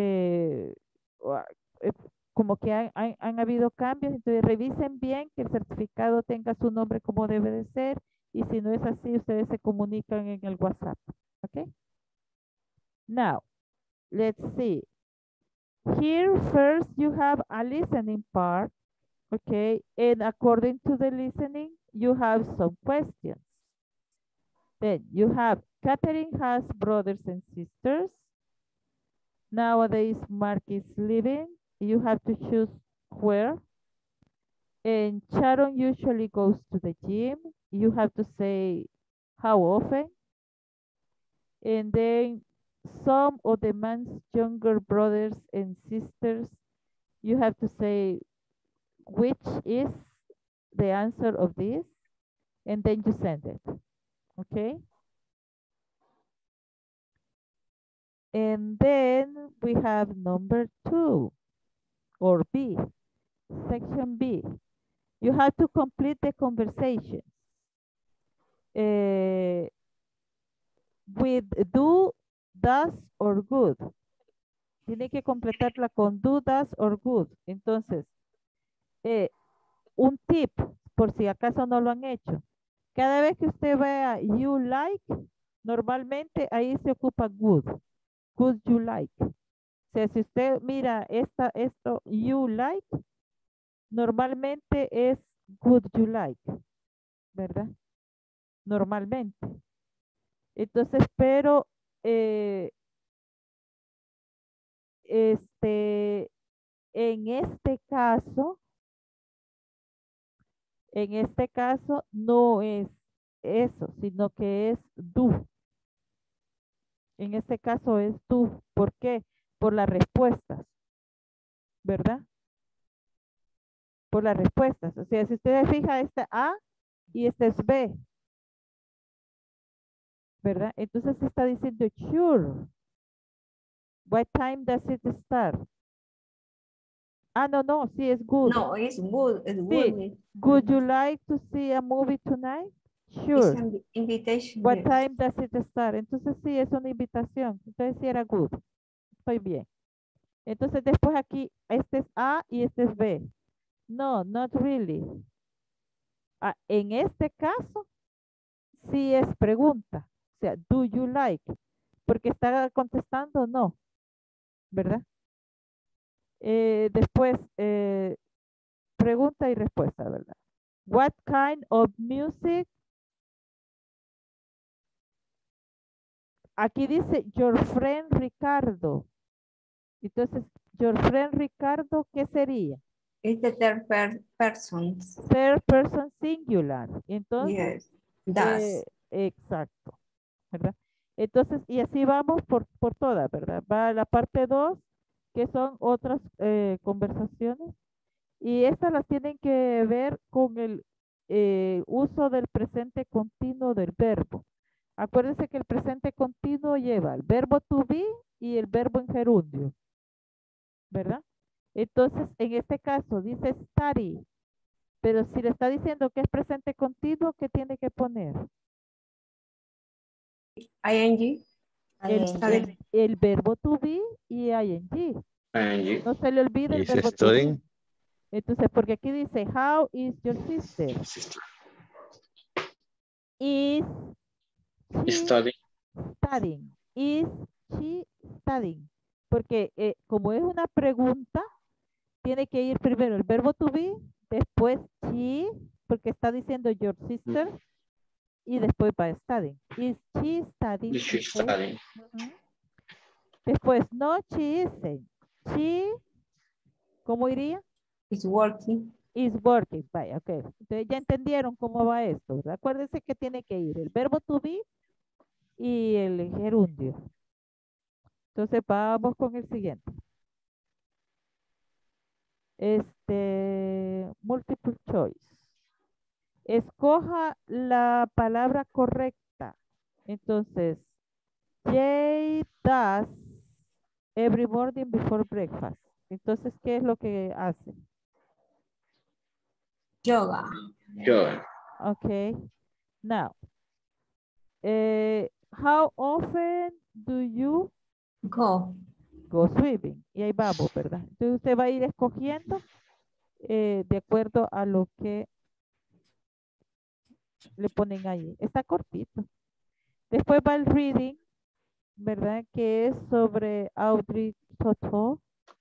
como que han habido cambios, entonces revisen bien que el certificado tenga su nombre como debe de ser, y si no es así, ustedes se comunican en el WhatsApp, ¿ok? Now, let's see. Here first you have a listening part, okay? And according to the listening, you have some questions. Then you have, Catherine has brothers and sisters. Nowadays, Mark is living. You have to choose where. And Sharon usually goes to the gym. You have to say how often. And then some of the man's younger brothers and sisters, you have to say which is the answer of this, and then you send it, okay? And then we have number 2, or B, section B. You have to complete the conversation with do, does, or good. Tiene que completarla con do, does, or good. Entonces, un tip, por si acaso no lo han hecho. Cada vez que usted vea you like, normalmente ahí se ocupa good. Good you like. O sea, si usted mira esto you like, normalmente es good you like, ¿verdad? Normalmente. Entonces, pero en este caso no es eso, sino que es do. En este caso es do. ¿Por qué? Por las respuestas, ¿verdad? Por las respuestas. O sea, si usted fija, esta A y esta es B, ¿verdad? Entonces está diciendo sure. What time does it start? Ah, no, sí, es good. No, it's good. It's good. Sí. Would you like to see a movie tonight? Sure. It's an invitation. What Yes. time does it start? Entonces sí, es una invitación. Entonces sí era good. Estoy bien. Entonces después aquí, este es A y este es B. No, not really. En este caso, sí es pregunta. O sea, do you like? Porque está contestando no, ¿verdad? Después, pregunta y respuesta, ¿verdad? What kind of music? Aquí dice your friend Ricardo. Entonces, your friend Ricardo, ¿qué sería? It's the third person. Third person singular. Entonces, Yes, does. Exacto, ¿verdad? Entonces, y así vamos por todas, ¿verdad? Va la parte 2, que son otras conversaciones. Y estas las tienen que ver con el uso del presente continuo del verbo. Acuérdense que el presente continuo lleva el verbo to be y el verbo en gerundio, ¿verdad? Entonces, en este caso dice study, pero si le está diciendo que es presente continuo, ¿qué tiene que poner? ING. El verbo to be y ing. No se le olvide el Is verbo to studying? be. Entonces, porque aquí dice, how is your sister? Is she studying? Is she studying? Porque como es una pregunta, tiene que ir primero el verbo to be, después she, porque está diciendo your sister, y después va studying. Is she studying? Después, no, she isn't. She, ¿cómo iría? Is working. Is working. Vaya, ok. Entonces ya entendieron cómo va esto, ¿verdad? Acuérdense que tiene que ir el verbo to be y el gerundio. Entonces vamos con el siguiente. Multiple choice. Escoja la palabra correcta. Entonces, Jay does every morning before breakfast. Entonces, ¿qué es lo que hace? Yoga. Okay. Now, how often do you go swimming? Y ahí vamos, ¿verdad? Entonces usted va a ir escogiendo de acuerdo a lo que le ponen ahí. Está cortito. Después va el reading, ¿verdad? Que es sobre Audrey Tautou.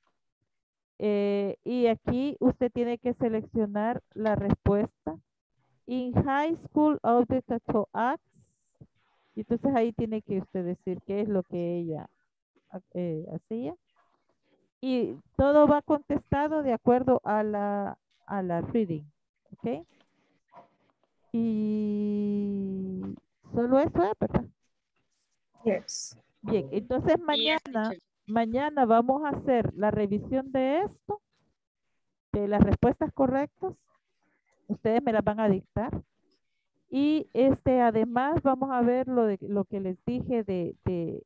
Y aquí usted tiene que seleccionar la respuesta. In high school, Audrey Tautou acts. Y entonces ahí tiene que usted decir qué es lo que ella hacía. Y todo va contestado de acuerdo a la reading. ¿Ok? Y solo eso es, ¿verdad? Yes. Bien, entonces mañana vamos a hacer la revisión de esto, de las respuestas correctas. Ustedes me las van a dictar. Y además vamos a ver lo que les dije de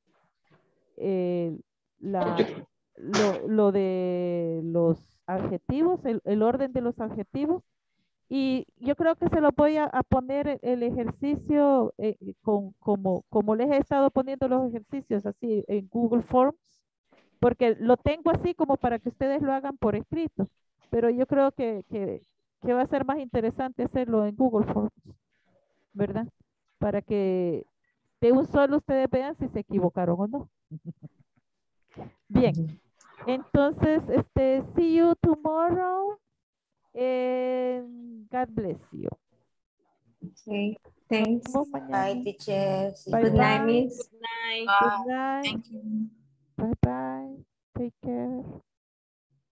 lo de los adjetivos, el orden de los adjetivos. Y yo creo que se lo voy a poner el ejercicio como les he estado poniendo los ejercicios así en Google Forms, porque lo tengo así como para que ustedes lo hagan por escrito, pero yo creo que va a ser más interesante hacerlo en Google Forms, ¿verdad? Para que de un solo ustedes vean si se equivocaron o no. Bien, entonces, see you tomorrow. God bless you. Okay, thanks. Bye, teachers. Bye, Good night, bye. miss. Good night. Good night. Thank you. Bye bye. Take care.